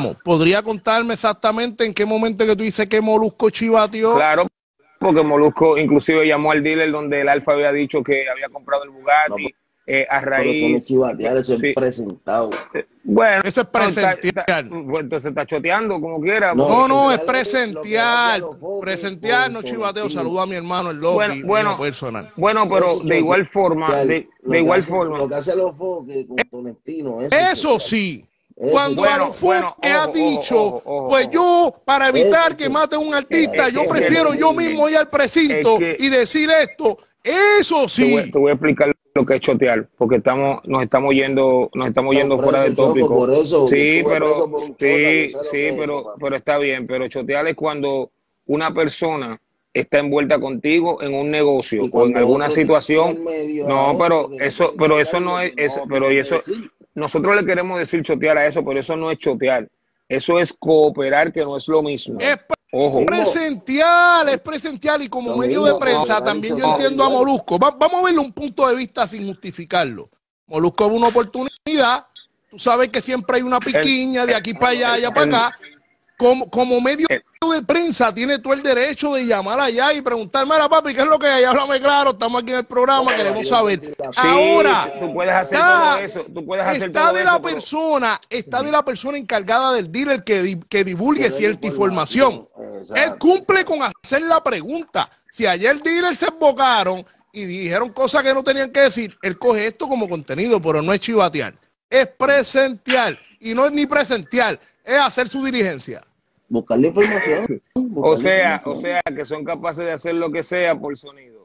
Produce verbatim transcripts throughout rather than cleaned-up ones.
¿Podría contarme exactamente en qué momento que tú dices que Molusco chivateó? Claro, porque Molusco inclusive llamó al dealer donde el Alfa había dicho que había comprado el Bugatti. No, eh, a raíz... Pero eso no es chivatear, eso sí. Es presentado. Bueno, eso es presentear. Está, está, entonces está choteando como quiera. No, no, no es presentear. Presentear, no chivateo. Saludo a mi hermano el Loki. Bueno, bueno, personal. bueno, pero de igual forma, de, de igual hace, forma. Lo que hace los foques con Tolentino. Eso, eso sí. Cuando bueno, a los foques bueno, ojo, ha dicho, ojo, ojo, pues ojo. yo, para evitar Eso, que mate a un artista, es, yo es, prefiero es, yo mismo ir al precinto es que, y decir esto. Eso sí. Te voy, te voy a explicar lo que es chotear, porque estamos, nos estamos yendo, nos estamos yendo no, fuera del tópico. Por eso, sí, pero, por sí, chota, sí, pero, eso, pero está bien. Pero chotear es cuando una persona está envuelta contigo en un negocio o en alguna situación. No, pero eso, pero eso no es, eso, pero eso, nosotros le queremos decir chotear a eso, pero eso no es chotear. Eso es cooperar, que no es lo mismo. Es Ojo. presencial, es presencial y como lo medio mismo, de prensa no, también yo no, entiendo no, a Molusco. Va, vamos a verle un punto de vista sin justificarlo. Molusco es una oportunidad. Tú sabes que siempre hay una piquiña de aquí para allá, allá para acá. Como, como medio de prensa tiene todo el derecho de llamar allá y preguntar, mira papi, ¿qué es lo que hay? Háblame claro, estamos aquí en el programa, queremos saber. Sí, ahora, tú puedes hacer está, todo eso, tú puedes hacer está todo de eso, la pero... persona, está de la persona encargada del dealer que, que divulgue cierta información. Exacto, él cumple exacto. con hacer la pregunta. Si ayer el dealer se embocaron y dijeron cosas que no tenían que decir, él coge esto como contenido, pero no es chivatear, es presentear, y no es ni presentear, es hacer su diligencia. Buscar la información. Buscar o sea, la información. o sea, que son capaces de hacer lo que sea por sonido.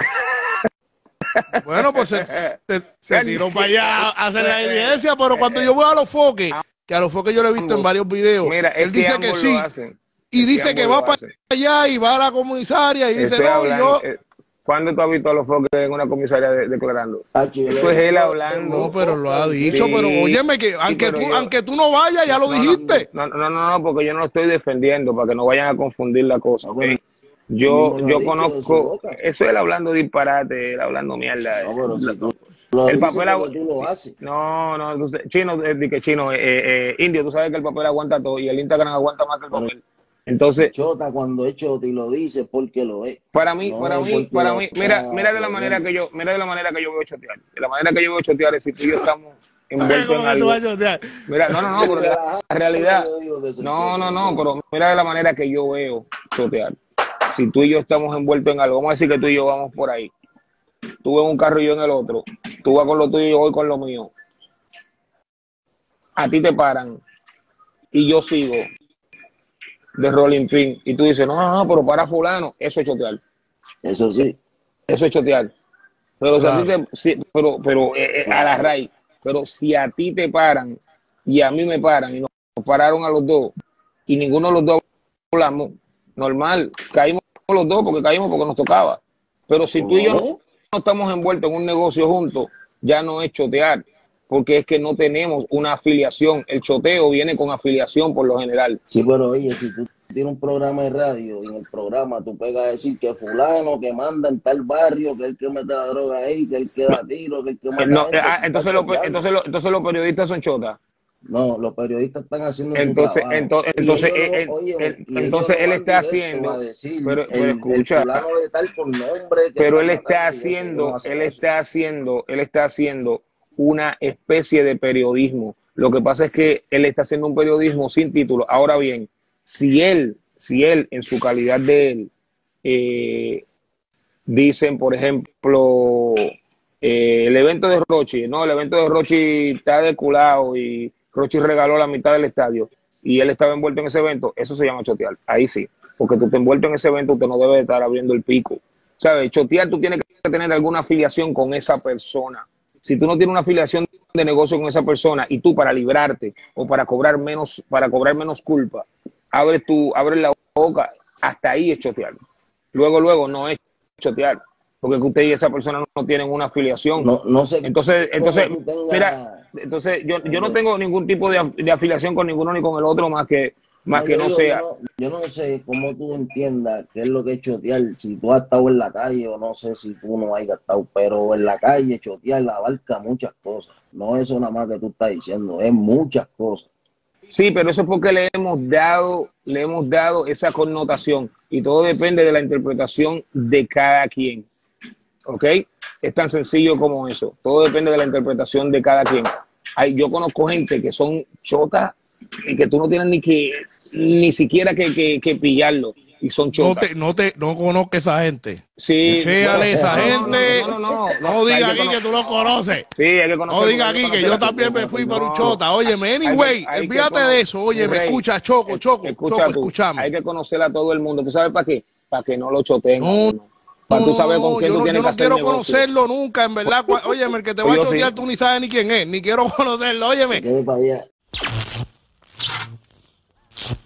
Bueno, pues se, se, se tiró para allá a hacer la diligencia, pero cuando yo voy a los foques, que a los foques yo lo he visto en varios videos, mira, él dice que, que sí, y dice que, que va para allá y va a la comisaria y dice, Estoy no, hablando, y yo... eh, ¿Cuándo tú has visto a los foques en una comisaria de, declarando? Ah, eso es él hablando. No, pero lo ha dicho, sí, pero óyeme que aunque, sí, tú, yo, aunque tú no vayas, ya lo no, dijiste. No no, no, no, no, porque yo no lo estoy defendiendo, para que no vayan a confundir la cosa, ¿okay? Yo, yo conozco, eso es él hablando disparate, él hablando mierda. No, pero si tú lo el papel tú lo haces. No, no, tú, chino, eh, que chino, eh, eh, indio, tú sabes que el papel aguanta todo y el Instagram aguanta más que el papel. Pero, entonces, chota cuando es chota y lo dice porque lo es. Para mí, no, para mí, para mí, mira, mira de la manera que yo, mira de la manera que yo veo chotear. De la manera que yo veo chotear es si tú y yo estamos envueltos en algo. Mira, no, no, no, pero la realidad, no, no, no, pero mira de la manera que yo veo chotear. Si tú y yo estamos envueltos en algo, vamos a decir que tú y yo vamos por ahí. Tú ves un carro y yo en el otro. Tú vas con lo tuyo y yo voy con lo mío. A ti te paran y yo sigo de Rolling Pin y tú dices, no, no, no, pero para fulano, eso es chotear. Eso sí. Eso es chotear. Pero claro. si a ti te, si, pero, pero eh, a la raíz, pero si a ti te paran y a mí me paran y nos pararon a los dos y ninguno de los dos hablamos, normal, caímos los dos porque caímos porque nos tocaba. Pero si tú y yo no, no estamos envueltos en un negocio juntos, ya no es chotear. Porque es que no tenemos una afiliación. El choteo viene con afiliación por lo general. Sí, pero oye, si tú tienes un programa de radio y en el programa tú pegas a decir que fulano que manda en tal barrio, que es el que mete la droga ahí, que es el que da tiro, que es el que mata no, gente, ah, entonces, lo, entonces, lo, entonces los periodistas son chotas. No, los periodistas están haciendo entonces, su trabajo. Entonces, entonces, ellos, él, oye, él, entonces él está haciendo, decir, pero, el, pero escucha, el de tal por nombre pero él está haciendo, no él eso. está haciendo, él está haciendo una especie de periodismo. Lo que pasa es que él está haciendo un periodismo sin título. Ahora bien, si él, si él en su calidad de él, eh, dicen, por ejemplo, eh, el evento de Rochi, no, el evento de Rochi está deculado y Rochi regaló la mitad del estadio y él estaba envuelto en ese evento, eso se llama chotear. Ahí sí, porque tú te envuelto en ese evento, usted no debe estar abriendo el pico. ¿Sabes? Chotear, tú tienes que tener alguna afiliación con esa persona. Si tú no tienes una afiliación de negocio con esa persona y tú para librarte o para cobrar menos, para cobrar menos culpa, abres tu, abres la boca, hasta ahí es chotear. Luego, luego no es chotear, porque usted y esa persona no tienen una afiliación. No, no sé. Entonces, entonces, tengas... mira, entonces yo, yo no tengo ningún tipo de, de afiliación con ninguno ni con el otro más que más no, que no digo, sea. Yo no, yo no sé cómo tú entiendas qué es lo que es chotear, si tú has estado en la calle o no sé si tú no hayas estado, pero en la calle chotear abarca muchas cosas. No es eso nada más que tú estás diciendo, es muchas cosas. Sí, pero eso es porque le hemos dado, le hemos dado esa connotación y todo depende de la interpretación de cada quien. ¿Ok? Es tan sencillo como eso. Todo depende de la interpretación de cada quien. Hay, yo conozco gente que son chotas y que tú no tienes ni que ni siquiera que, que, que pillarlo y son chotas. No te, no te, no conozco esa gente. Sí. Chéale esa no, gente. No, no, no. No, no, no diga aquí que tú lo conoces. Sí, hay que conocerlo. No diga aquí que yo también me fui por un chota. Óyeme, anyway, olvídate de eso. Oye, me escucha, Choco, Choco, Choco, escúchame. Hay que conocer a todo el mundo. ¿Tú sabes para qué? Para que no lo choteen. No. Para tú saber con quién yo tú no, tienes yo no que hacer quiero negocio. conocerlo nunca, en verdad. Óyeme, el que te va a chotear sí. Tú ni sabes ni quién es, ni quiero conocerlo, óyeme.